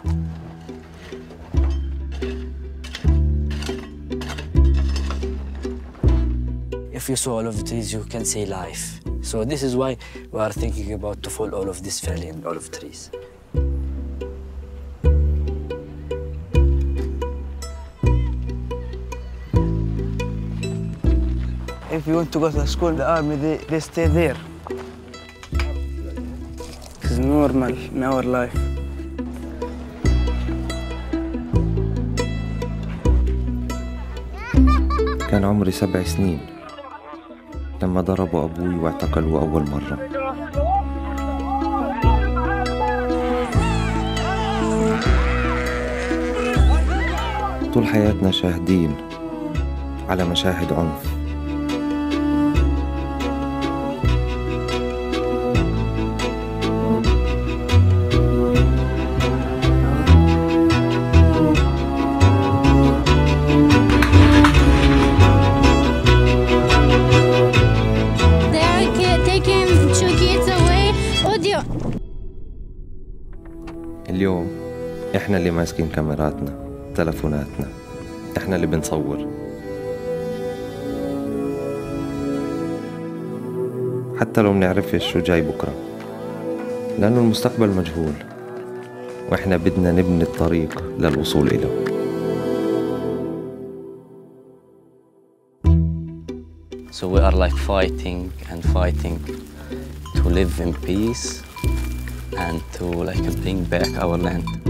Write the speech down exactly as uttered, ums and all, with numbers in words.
If you saw all of the trees, you can say life. So this is why we are thinking about to fall all of this valley and all of trees. If you want to go to school, the army, they, they stay there. It's normal in our life. كان عمري سبع سنين لما ضربوا أبوي واعتقلوا أول مرة. طول حياتنا شاهدين على مشاهد عنف. اليوم إحنا اللي ماسكين كاميراتنا، تلفوناتنا، إحنا اللي بنصور. حتى لو منعرفش شو جاي بكرة، لأنه المستقبل مجهول، وإحنا بدنا نبني الطريق للوصول إله. So we are like fighting and fighting to live in peace and to like bring back our land.